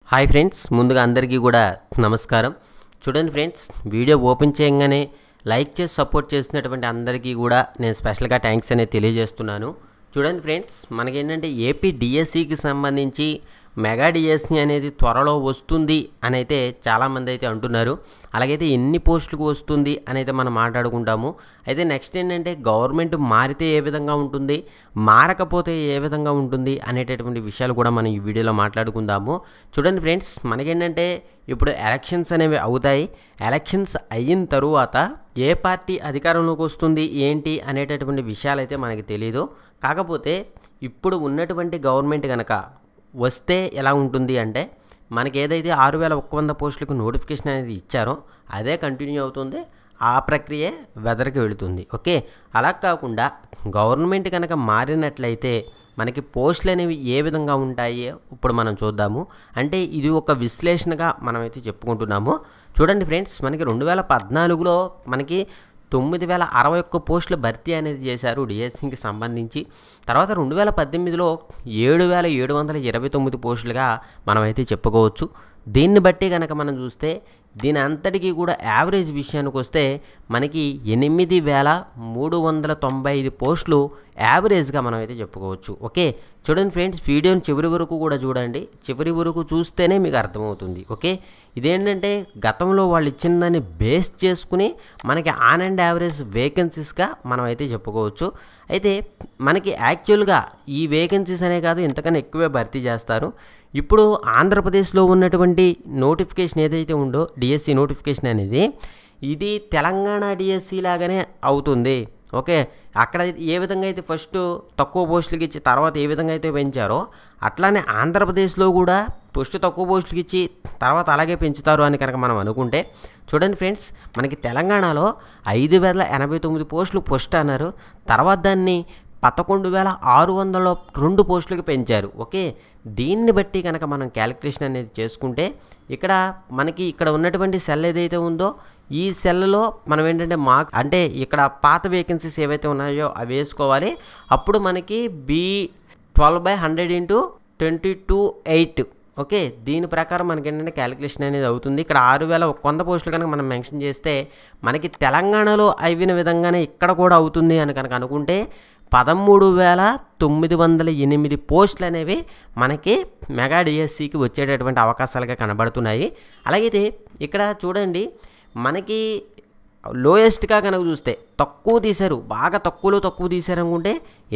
Hi friends, ముందుగా అందరికీ కూడా నమస్కారం. చూడండి ఫ్రెండ్స్, వీడియో ఓపెన్ చేయగానే లైక్ చేసి సపోర్ట్ చేసినటువంటి అందరికీ కూడా నేను స్పెషల్గా థ్యాంక్స్ అనేది తెలియజేస్తున్నాను. చూడండి ఫ్రెండ్స్, మనకేంటంటే ఏపీ డిఎస్సికి సంబంధించి మెగా డిఎస్సి అనేది త్వరలో వస్తుంది అని అయితే చాలామంది అయితే అంటున్నారు. అలాగైతే ఎన్ని పోస్టులకు వస్తుంది అని అయితే మనం మాట్లాడుకుంటాము. అయితే నెక్స్ట్ ఏంటంటే గవర్నమెంట్ మారితే ఏ విధంగా ఉంటుంది, మారకపోతే ఏ విధంగా ఉంటుంది అనేటటువంటి విషయాలు కూడా మనం ఈ వీడియోలో మాట్లాడుకుందాము. చూడండి ఫ్రెండ్స్, మనకేంటంటే ఇప్పుడు ఎలక్షన్స్ అనేవి అవుతాయి. ఎలక్షన్స్ అయిన తరువాత ఏ పార్టీ అధికారంలోకి వస్తుంది ఏంటి అనేటటువంటి విషయాలు అయితే మనకి తెలియదు. కాకపోతే ఇప్పుడు ఉన్నటువంటి గవర్నమెంట్ కనుక వస్తే ఎలా ఉంటుంది అంటే, మనకి ఏదైతే 6100 పోస్టులకు నోటిఫికేషన్ అనేది ఇచ్చారో అదే కంటిన్యూ అవుతుంది. ఆ ప్రక్రియే వెదర్కి వెళుతుంది. ఓకే, అలా కాకుండా గవర్నమెంట్ కనుక మారినట్లయితే మనకి పోస్టులు అనేవి ఏ విధంగా ఉంటాయి ఇప్పుడు మనం చూద్దాము. అంటే ఇది ఒక విశ్లేషణగా మనమైతే చెప్పుకుంటున్నాము. చూడండి ఫ్రెండ్స్, మనకి 2014లో మనకి 9061 పోస్టుల భర్తీ అనేది చేశారు డిఎస్సికి సంబంధించి. తర్వాత 2018లో 7729 పోస్టులుగా మనమైతే చెప్పుకోవచ్చు. దీన్ని బట్టి కనుక మనం చూస్తే దీని అంతటికీ కూడా యావరేజ్ విషయానికి వస్తే మనకి 8395 పోస్టులు యావరేజ్గా మనమైతే చెప్పుకోవచ్చు. ఓకే, చూడండి ఫ్రెండ్స్, వీడియోని చివరి వరకు కూడా చూడండి. చివరి వరకు చూస్తేనే మీకు అర్థమవుతుంది. ఓకే, ఇదేంటంటే గతంలో వాళ్ళు ఇచ్చిన దాన్ని బేస్ చేసుకుని మనకి ఆన్ అండ్ యావరేజ్ వేకెన్సీస్గా మనమైతే చెప్పుకోవచ్చు. అయితే మనకి యాక్చువల్గా ఈ వేకెన్సీస్ అనే కాదు, ఇంతకన్నా ఎక్కువే భర్తీ చేస్తారు. ఇప్పుడు ఆంధ్రప్రదేశ్లో ఉన్నటువంటి నోటిఫికేషన్ ఏదైతే ఉందో డిఎస్సి నోటిఫికేషన్ అనేది, ఇది తెలంగాణ డిఎస్సి లాగానే అవుతుంది. ఓకే, అక్కడ ఏ విధంగా అయితే ఫస్ట్ తక్కువ పోస్టులకి ఇచ్చి తర్వాత ఏ విధంగా అయితే పెంచారో అట్లానే ఆంధ్రప్రదేశ్లో కూడా ఫస్ట్ తక్కువ పోస్టులకి ఇచ్చి తర్వాత అలాగే పెంచుతారు అని కనుక మనం అనుకుంటే, చూడండి ఫ్రెండ్స్, మనకి తెలంగాణలో 5089 పోస్టులు ఫస్ట్ అన్నారు. తర్వాత దాన్ని 11602 పోస్టులకి పెంచారు. ఓకే, దీన్ని బట్టి కనుక మనం క్యాలిక్యులేషన్ అనేది చేసుకుంటే ఇక్కడ మనకి ఇక్కడ ఉన్నటువంటి సెల్ ఏదైతే ఉందో ఈ సెల్లో మనం ఏంటంటే అంటే ఇక్కడ పాత వేకెన్సీస్ ఏవైతే ఉన్నాయో అవి వేసుకోవాలి. అప్పుడు మనకి B12/100 × 22/8. ఓకే, దీని ప్రకారం మనకి ఏంటంటే క్యాలిక్యులేషన్ అనేది అవుతుంది. ఇక్కడ 6100 పోస్టులు కనుక మనం మెన్షన్ చేస్తే మనకి తెలంగాణలో అయిన విధంగానే ఇక్కడ కూడా అవుతుంది అని కనుక అనుకుంటే 13908 పోస్టులు అనేవి మనకి మెగా డిఎస్సికి వచ్చేటటువంటి అవకాశాలుగా కనబడుతున్నాయి. అలాగైతే ఇక్కడ చూడండి, మనకి లోయెస్ట్గా కనుక చూస్తే తక్కువ తీశారు, బాగా తక్కువ తీశారు అనుకుంటే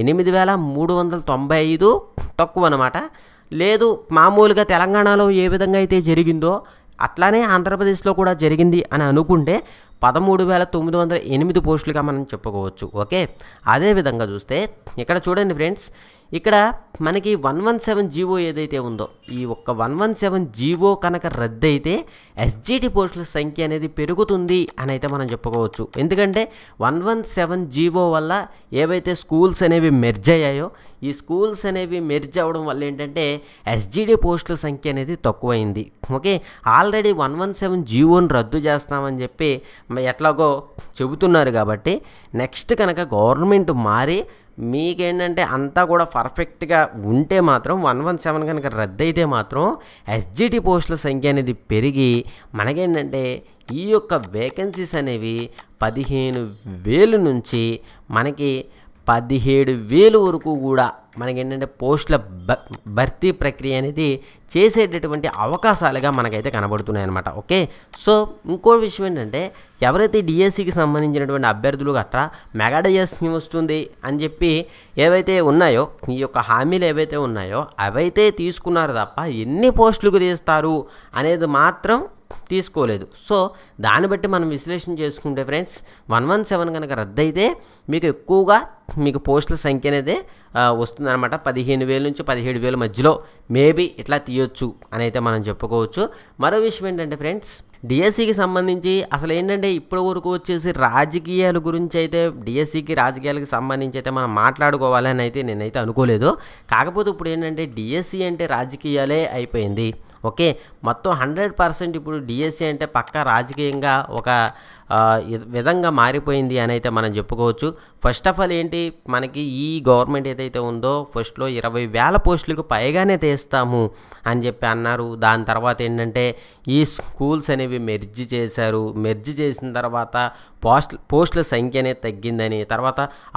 8395 తక్కువ అనమాట. లేదు, మామూలుగా తెలంగాణలో ఏ విధంగా అయితే జరిగిందో అట్లానే ఆంధ్రప్రదేశ్లో కూడా జరిగింది అని అనుకుంటే 13908 పోస్టులుగా మనం చెప్పుకోవచ్చు. ఓకే, అదేవిధంగా చూస్తే ఇక్కడ చూడండి ఫ్రెండ్స్, ఇక్కడ మనకి 117 జీవో ఏదైతే ఉందో ఈ ఒక్క 117 జీవో కనుక రద్దు అయితే ఎస్జిటి పోస్టుల సంఖ్య అనేది పెరుగుతుంది అని అయితే మనం చెప్పుకోవచ్చు. ఎందుకంటే 117 జీవో వల్ల ఏవైతే స్కూల్స్ అనేవి మెర్జ్ అయ్యాయో ఈ స్కూల్స్ అనేవి మెర్జ్ అవ్వడం వల్ల ఏంటంటే ఎస్జిటి పోస్టుల సంఖ్య అనేది తక్కువైంది. ఓకే, ఆల్రెడీ 117 జీవోని రద్దు చేస్తామని చెప్పి ఎట్లాగో చెబుతున్నారు. కాబట్టి నెక్స్ట్ కనుక గవర్నమెంట్ మారి మీకేంటంటే అంతా కూడా పర్ఫెక్ట్గా ఉంటే మాత్రం 117 కనుక రద్దు అయితే మాత్రం ఎస్జిటి పోస్టుల సంఖ్య అనేది పెరిగి మనకేంటంటే ఈ యొక్క వేకెన్సీస్ అనేవి 15000 నుంచి మనకి 17000 వరకు కూడా మనకేంటంటే పోస్టుల భర్తీ ప్రక్రియ అనేది చేసేటటువంటి అవకాశాలుగా మనకైతే కనబడుతున్నాయి అన్నమాట. ఓకే, సో ఇంకో విషయం ఏంటంటే ఎవరైతే డిఎస్సికి సంబంధించినటువంటి అభ్యర్థులు గట్రా మెగా డిఎస్సి వస్తుంది అని చెప్పి ఏవైతే ఉన్నాయో ఈ యొక్క హామీలు ఏవైతే ఉన్నాయో అవైతే తీసుకున్నారు తప్ప ఎన్ని పోస్టులకు తీస్తారు అనేది మాత్రం తీసుకోలేదు. సో దాన్ని బట్టి మనం విశ్లేషణ చేసుకుంటే ఫ్రెండ్స్ 117 కనుక రద్దు అయితే మీకు ఎక్కువగా మీకు పోస్టుల సంఖ్య అనేది వస్తుందన్నమాట. 15000 నుంచి 17000 మధ్యలో మేబీ ఇట్లా తీయొచ్చు అని అయితే మనం చెప్పుకోవచ్చు. మరో విషయం ఏంటంటే ఫ్రెండ్స్, డిఎస్సికి సంబంధించి అసలు ఏంటంటే ఇప్పటి వరకు వచ్చేసి రాజకీయాల గురించి అయితే డిఎస్సికి రాజకీయాలకు సంబంధించి అయితే మనం మాట్లాడుకోవాలని అయితే నేనైతే అనుకోలేదు. కాకపోతే ఇప్పుడు ఏంటంటే డిఎస్సి అంటే రాజకీయాలే అయిపోయింది. ఓకే, మొత్తం 100% ఇప్పుడు డిఎస్సి అంటే పక్కా రాజకీయంగా ఒక విధంగా మారిపోయింది అని అయితే మనం చెప్పుకోవచ్చు. ఫస్ట్ ఆఫ్ ఆల్ ఏంటి, మనకి ఈ గవర్నమెంట్ ఏదైతే ఉందో ఫస్ట్లో 20,000 పోస్టులకు పైగానే తీస్తాము అని చెప్పి అన్నారు. దాని తర్వాత ఏంటంటే ఈ స్కూల్స్ అనేవి మెర్జ్ చేశారు. మెర్జ్ చేసిన తర్వాత పోస్టుల సంఖ్య అనేది తగ్గిందని, తర్వాత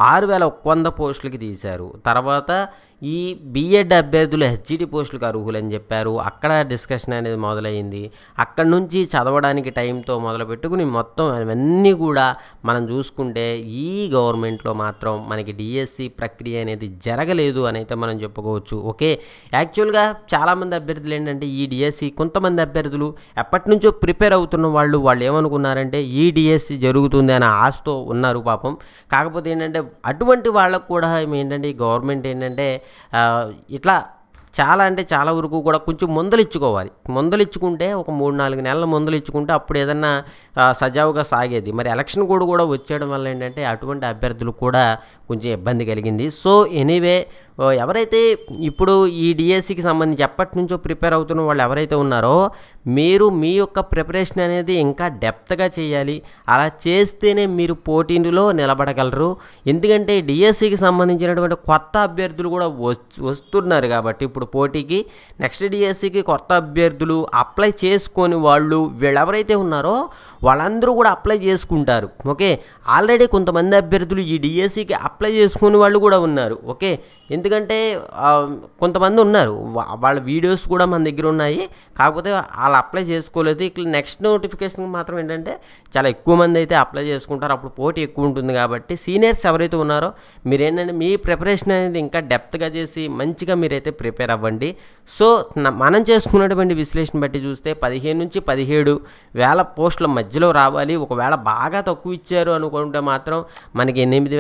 6,100 పోస్టులకి తీశారు. తర్వాత ఈ బీఎడ్ అభ్యర్థులు హెచ్జిటి పోస్టులకు అర్హులని చెప్పారు. అక్కడ డిస్కషన్ అనేది మొదలైంది. అక్కడ నుంచి చదవడానికి టైంతో మొదలు పెట్టుకుని మొత్తం అవన్నీ కూడా మనం చూసుకుంటే ఈ గవర్నమెంట్లో మాత్రం మనకి డిఎస్సి ప్రక్రియ అనేది జరగలేదు అని అయితే మనం చెప్పుకోవచ్చు. ఓకే, యాక్చువల్గా చాలామంది అభ్యర్థులు ఏంటంటే ఈ డిఎస్సి, కొంతమంది అభ్యర్థులు ఎప్పటి నుంచో ప్రిపేర్ అవుతున్న వాళ్ళు ఏమనుకున్నారంటే ఈ డిఎస్సి జరుగుతుంది అనే ఆశతో ఉన్నారు పాపం. కాకపోతే ఏంటంటే అటువంటి వాళ్ళకు కూడా ఏంటంటే ఈ గవర్నమెంట్ ఏంటంటే ఇట్లా చాలా అంటే చాలా వరకు కూడా కొంచెం ముందలిచ్చుకోవాలి. ముందలిచ్చుకుంటే ఒక 3-4 నెలల ముందలిచ్చుకుంటే అప్పుడు ఏదన్నా సజావుగా సాగేది. మరి ఎలక్షన్ కూడా వచ్చేయడం వల్ల ఏంటంటే అటువంటి అభ్యర్థులు కూడా కొంచెం ఇబ్బంది కలిగింది. సో ఎనీవే, ఎవరైతే ఇప్పుడు ఈ డిఎస్సికి సంబంధించి ఎప్పటి నుంచో ప్రిపేర్ అవుతున్న వాళ్ళు ఎవరైతే ఉన్నారో మీరు మీ యొక్క ప్రిపరేషన్ అనేది ఇంకా డెప్త్గా చేయాలి. అలా చేస్తేనే మీరు పోటీలో నిలబడగలరు. ఎందుకంటే డిఎస్సికి సంబంధించినటువంటి కొత్త అభ్యర్థులు కూడా వస్తున్నారు కాబట్టి ఇప్పుడు పోటీకి నెక్స్ట్ డిఎస్సికి కొత్త అభ్యర్థులు అప్లై చేసుకొని వాళ్ళు వీళ్ళెవరైతే ఉన్నారో వాళ్ళందరూ కూడా అప్లై చేసుకుంటారు. ఓకే, ఆల్రెడీ కొంతమంది అభ్యర్థులు ఈ డిఎస్సికి అప్లై చేసుకునే వాళ్ళు కూడా ఉన్నారు. ఓకే, ఎందుకంటే కొంతమంది ఉన్నారు, వాళ్ళ వీడియోస్ కూడా మన దగ్గర ఉన్నాయి. కాకపోతే వాళ్ళు అప్లై చేసుకోలేదు. ఇట్లా నెక్స్ట్ నోటిఫికేషన్కి మాత్రం ఏంటంటే చాలా ఎక్కువ మంది అయితే అప్లై చేసుకుంటారు. అప్పుడు పోటీ ఎక్కువ ఉంటుంది కాబట్టి సీనియర్స్ ఎవరైతే ఉన్నారో మీరు ఏంటంటే మీ ప్రిపరేషన్ అనేది ఇంకా డెప్త్గా చేసి మంచిగా మీరైతే ప్రిపేర్ అవ్వండి. సో మనం చేసుకున్నటువంటి విశ్లేషణ బట్టి చూస్తే 15 నుంచి 17,000 పోస్టుల మధ్యలో రావాలి. ఒకవేళ బాగా తక్కువ ఇచ్చారు అనుకుంటే మాత్రం మనకి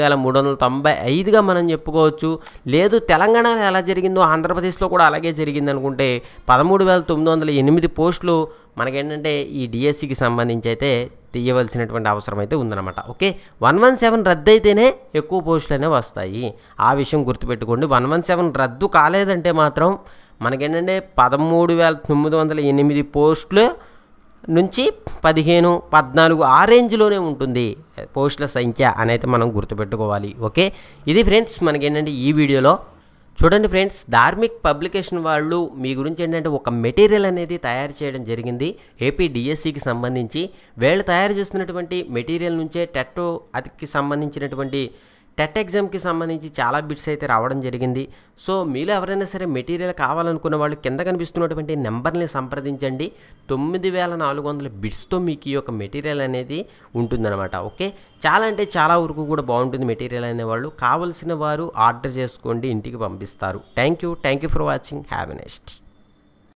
8,395గా మనం చెప్పుకోవచ్చు. లేదు తెలంగాణలో ఎలా జరిగిందో ఆంధ్రప్రదేశ్లో కూడా అలాగే జరిగింది అనుకుంటే 13,908 పోస్టులు మనకేంటంటే ఈ డిఎస్సికి సంబంధించి అయితే తీయవలసినటువంటి అవసరం అయితే ఉందన్నమాట. ఓకే, 117 రద్దు అయితేనే ఎక్కువ పోస్టులు అనేవి వస్తాయి. ఆ విషయం గుర్తుపెట్టుకోండి. 117 రద్దు కాలేదంటే మాత్రం మనకేంటంటే 13,908 పోస్టులు నుంచి 15, 14 ఆ రేంజ్లోనే ఉంటుంది పోస్టుల సంఖ్య అని అయితే మనం గుర్తుపెట్టుకోవాలి. ఓకే, ఇది ఫ్రెండ్స్ మనకేంటంటే ఈ వీడియోలో చూడండి. ఫ్రెండ్స్, ధార్మిక్ పబ్లికేషన్ వాళ్ళు మీ గురించి ఏంటంటే ఒక మెటీరియల్ అనేది తయారు చేయడం జరిగింది ఏపీ డిఎస్సికి సంబంధించి. వీళ్ళు తయారు చేస్తున్నటువంటి మెటీరియల్ నుంచే అదికి సంబంధించినటువంటి టెట్ ఎగ్జామ్కి సంబంధించి చాలా బిట్స్ అయితే రావడం జరిగింది. సో మీలో ఎవరైనా సరే మెటీరియల్ కావాలనుకున్న వాళ్ళు కింద కనిపిస్తున్నటువంటి నెంబర్ని సంప్రదించండి. 9,400 బిట్స్తో మీకు ఈ యొక్క మెటీరియల్ అనేది ఉంటుందన్నమాట. ఓకే, చాలా అంటే చాలా వరకు కూడా బాగుంటుంది మెటీరియల్ అనేవాళ్ళు. కావాల్సిన వారు ఆర్డర్ చేసుకోండి, ఇంటికి పంపిస్తారు. Thank you for watching. Have a next.